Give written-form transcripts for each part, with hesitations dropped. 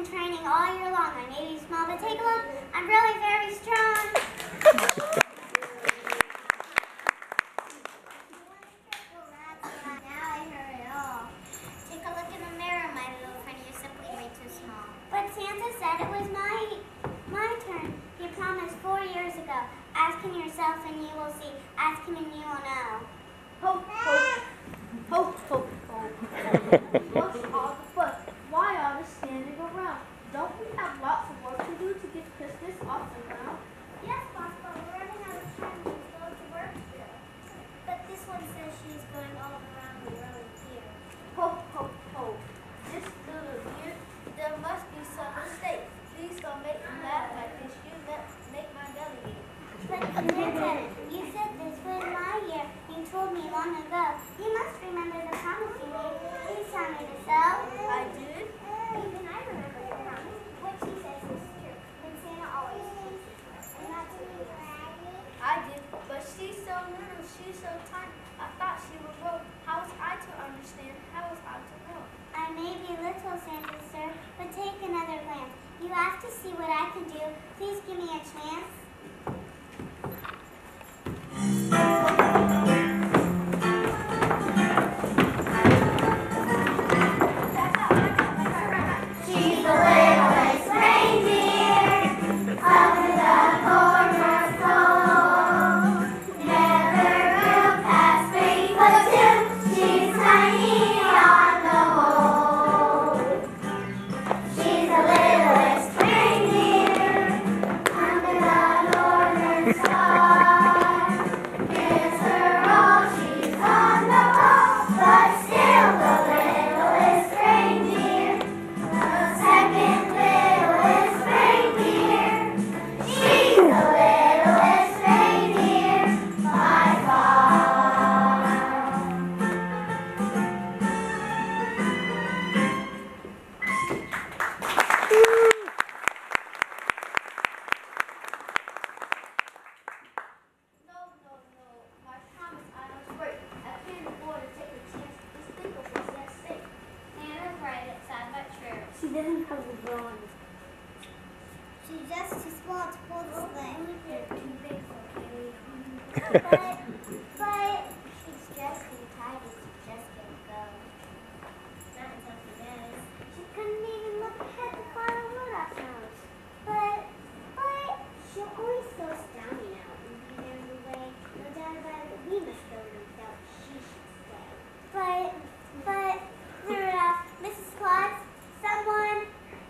been training all year long. I may be small, but take a look. I'm really very strong. But Santa said it was my turn. He promised 4 years ago. Ask him yourself and you will see. Ask him and you will know. Ho, ho, ho, ho, ho. What's all the fuss? Why all the standing around? Don't we have lots of work to do to get Christmas off the ground? Yes, boss, but we're running out of time to go to work still. But this one says she's going all around the early pier. Ho, ho, ho. This little year, there must be some mistake. Please don't make me laugh like this. You make my belly ache. But Santa, you said this was my year. You told me long ago. You must remember the promise you made. Please tell me to sew. I did. Even I remember the promise. What she says is true. And Santa always keeps it. And that's me. I did, but she's so little, she's so tiny. I thought she would grow. How was I to understand? How was I to know? I may be little, Santa, sir, but take another glance. You have to see what I can do. Please give me a chance. She's the littlest reindeer up in the North Pole. Never grew past 3'2". She's tiny on the whole. She's the littlest reindeer under the northern star. Gives her all, she's on the pole, but still the littlest reindeer. The second littlest reindeer. She's the littlest reindeer by far. No. My promise I don't break. I can't afford to take a chance. Just think of what's at stake. Santa's right, it's sad but true. She didn't have the drawing. She's just too small to pull the sleigh. They're too big for Kaylee. But she's just too tidy to just get going. Not until she does. She couldn't even look ahead to follow Rudolph's nose. But she'll always slow us down, you know, and be there in the way. No doubt about it, we must go and felt she should stay. But, Rudolph, Mrs. Claus, someone.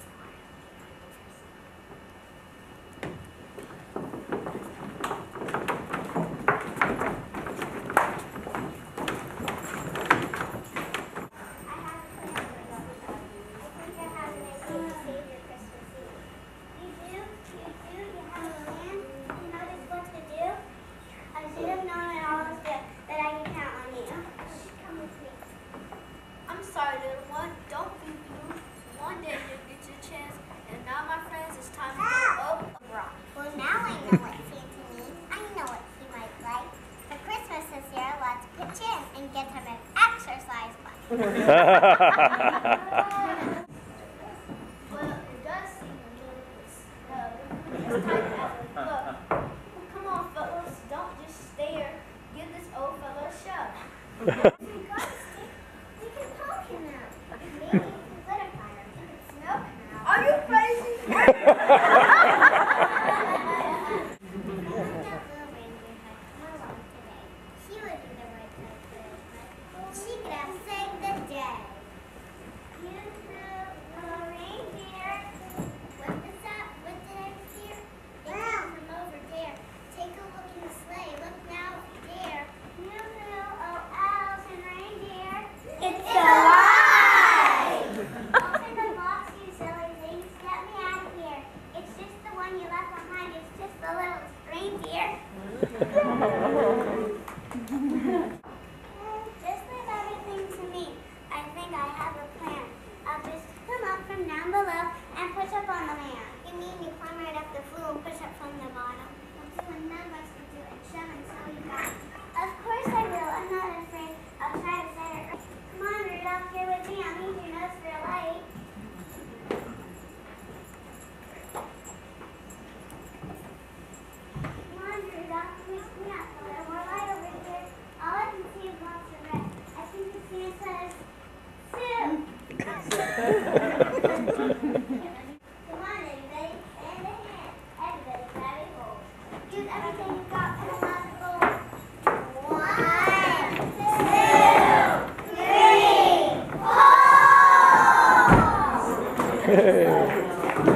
I'm sorry, little one. Don't be blue. One day you'll get your chance. And now, my friends, it's time to go up a rock. Well, now I know what Santa needs. I know what he might like. For Christmas this year, let's pitch in and get him an exercise bike. Well, it does seem a little bit it's time to have a look. Well, come on, fellas. Don't just stare. Give this old fella a shove. We can poke him out. Maybe we can glitter fire him. We can smoke him out. Are you crazy? She would be the right type for Christmas. She could have saved the day. You little reindeer. What is that? What did I hear? It came from over there. Take a look in the sleigh. Look now if you dare. Oh, elves and reindeer. It's alive! Open the box, you silly things. Get me out of here. It's just the one you left behind. It's just the littlest reindeer. Just leave everything to me. I think I have a plan. I'll just come up from down below and push up on the man. You mean you climb right up the flue and push up from the bottom? That's what none of us would do and shove until you got it. Of course I will. I'm not afraid. I'll try to set it. Come on, Rudolph, here with me. I'll need your nose for a light. on, everybody. Hand in hand. Everybody grab a bowl. Use everything you've got to fill out the bowl. 1, 2, 3, 4.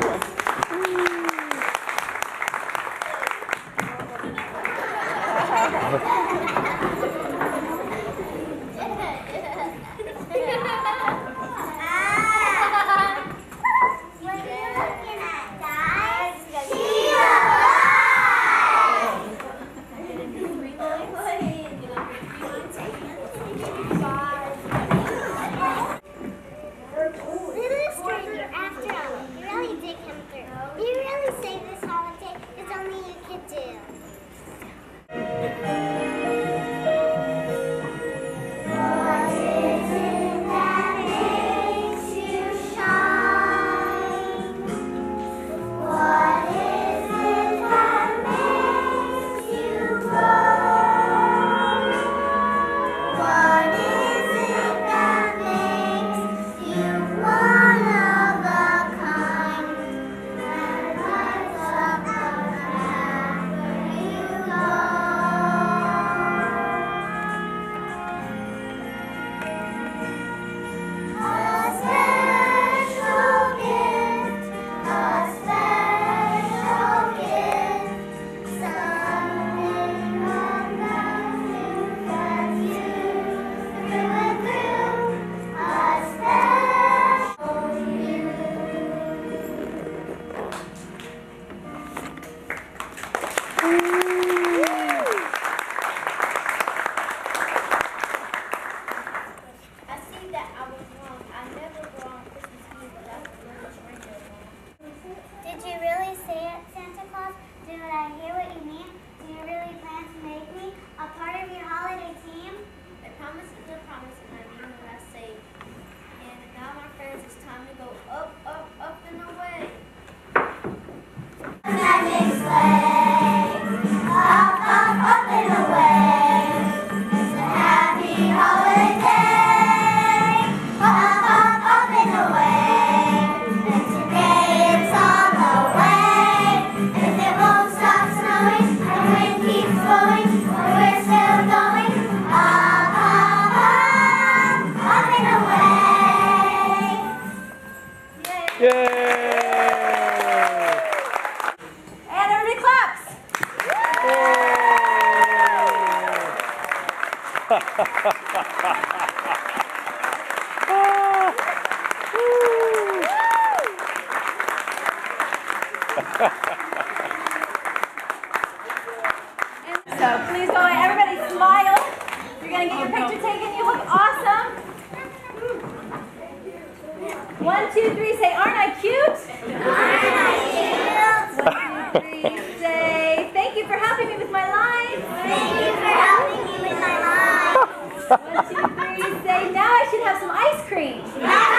Littlest Reindeer, after all, you really did come through. You really saved this holiday. It's only you could do. What is it that makes you shine? What is it that makes you glow? What is it that makes you one of a kind that lights up the path where you go? A special gift, something about you gets you through and through. A special you. I see that I was wrong. I never go on Christmas Eve without the Littlest Reindeer. Did you really say it, Santa Claus? Did I hear what you mean? Do you really plan to make me a part of your holiday team? A promise is a promise, and I mean what I say. And now, my friends, it's time to go up, up, up and away. Magic sleigh, up, up, up and away. It's a happy holiday, up, up, up and away. And today it's on the way. And it won't stop snowing, the wind keeps blowing, but we're still going up, up, up and away. Yay! And everybody claps. So please go ahead, everybody smile. You're going to get your picture taken. You look awesome. 1, 2, 3, say, aren't I cute? Aren't I cute? 1, 2, 3, say, thank you for helping me with my lines. Thank you for helping me with my lines. 1, 2, 3, say, now I should have some ice cream. Now